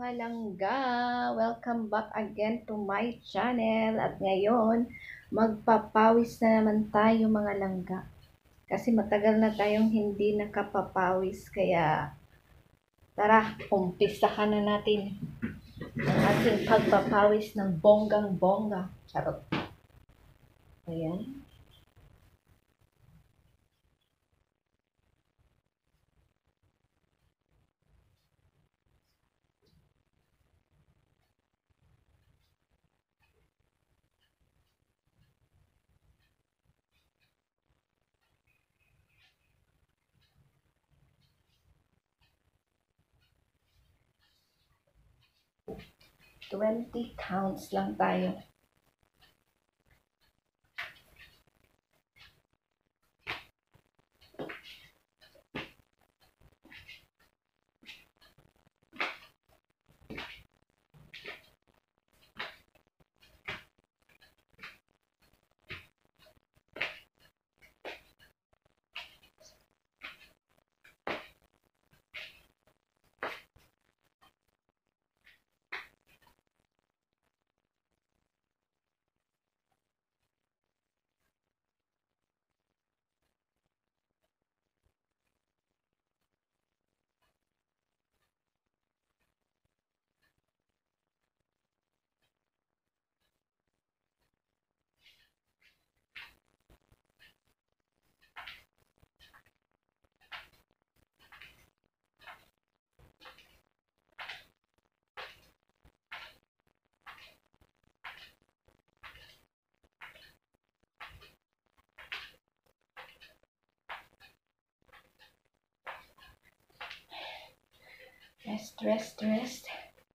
mga langga! Welcome back again to my channel. At ngayon, magpapawis na naman tayo mga langga. Kasi matagal na tayong hindi nakapapawis. Kaya, tara, umpisahan na natin ang ating pagpapawis ng bonggang-bongga. Charot. Ayan. 20 counts lang tayo. Rest.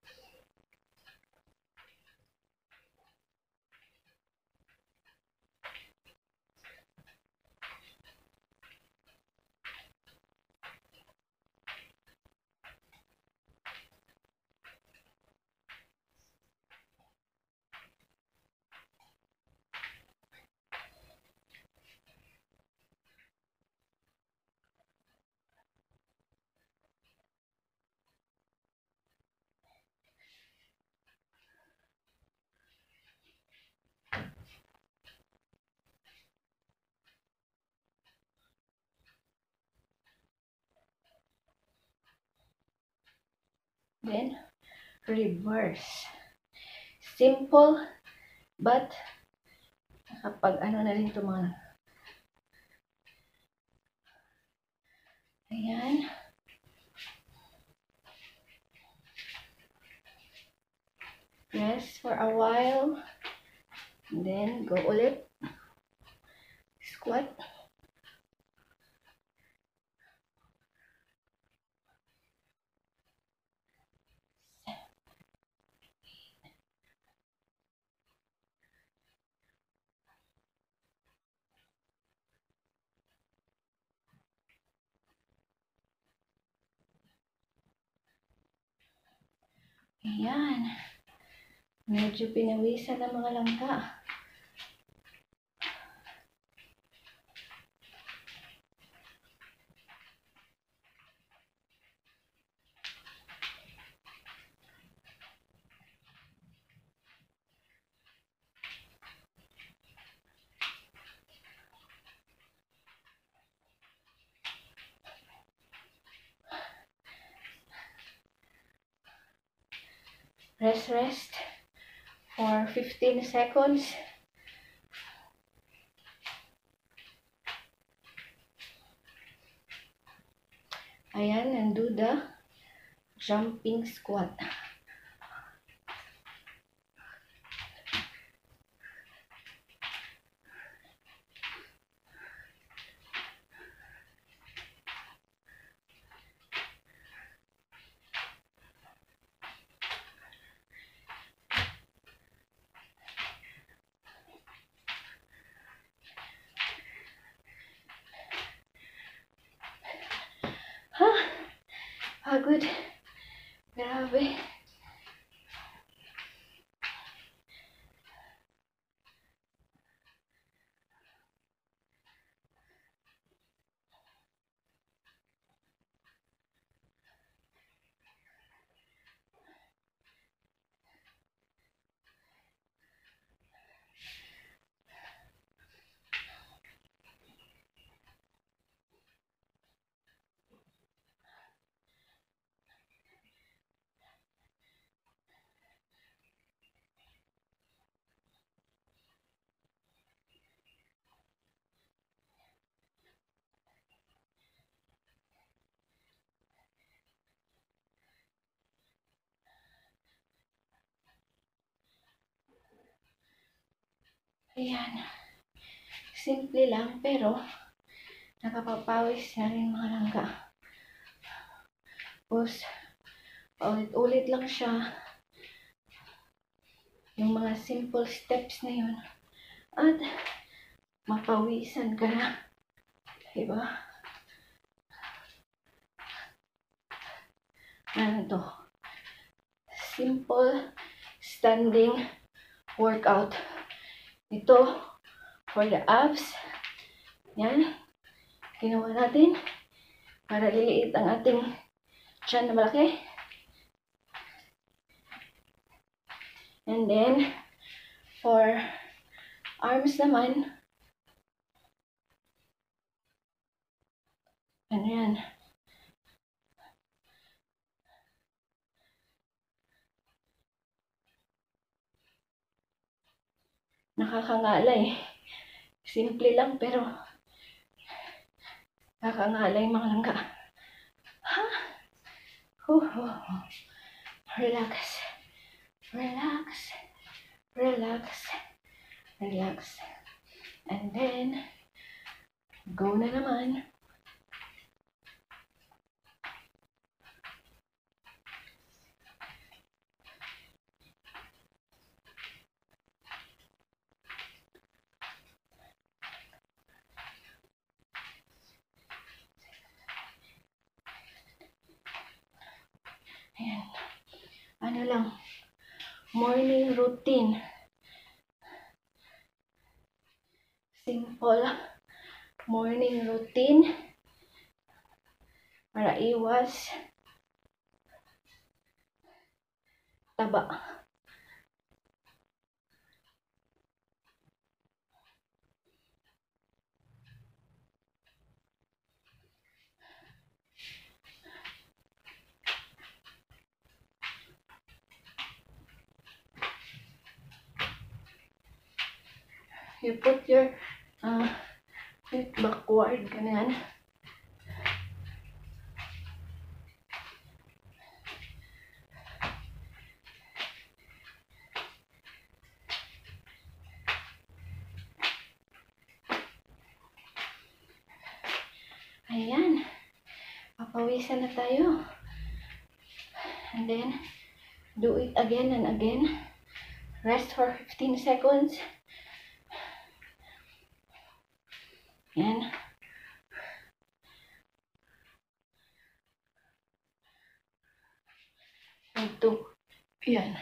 Then, reverse. Simple, but kapag ano na rin ito mga ayan. Rest for a while. And then, go ulit. Squat. Ayan. Medyo pinawisan ng mga langka. Rest for 15 seconds. Ayan, and do the jumping squat. Pagod. Grabe. Ayan. Simple lang, pero nakapapawis na rin mga langga. Tapos, ulit-ulit lang siya. Yung mga simple steps na yun. At, mapawisan ka na. Diba? Ano to? Simple standing workout. Ito, for the abs. Yan. Ginawa natin para liliit ang ating tiyan na malaki. And then, for arms naman, ano yan? Nakakangalay. Simple lang, pero nakakangalay mga langga. Ha? Relax. Relax. Relax. Relax. And then, go na naman. Ayan. Ano lang, morning routine. Simple morning routine para iwas taba. You put your feet backward, ganyan. Ayan. Papawisan na tayo. And then, do it again and again. Rest for 15 seconds. Yan. Ito. Yan.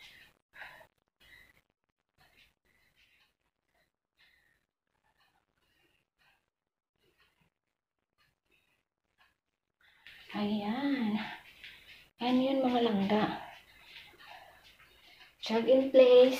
Ayan. Yan yun mga langga. Jog in place.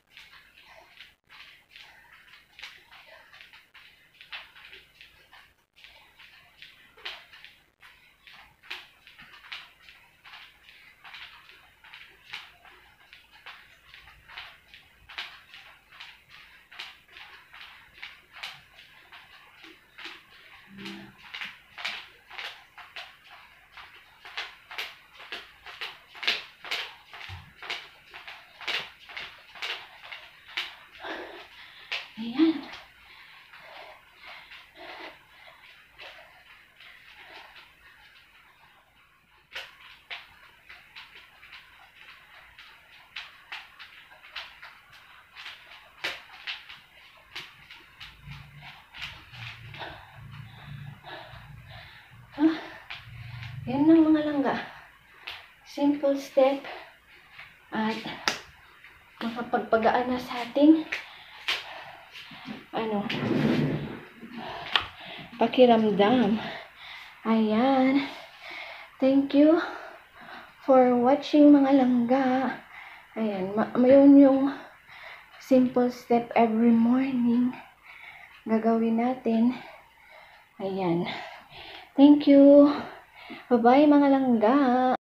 Ayan. Yan lang mga langga. Simple step at makapagpagaan na sa ating pakiramdam. Ayan. Thank you for watching mga langga. Ayan. Mayroon yung simple step every morning. Gagawin natin. Ayan. Thank you. Bye-bye mga langga.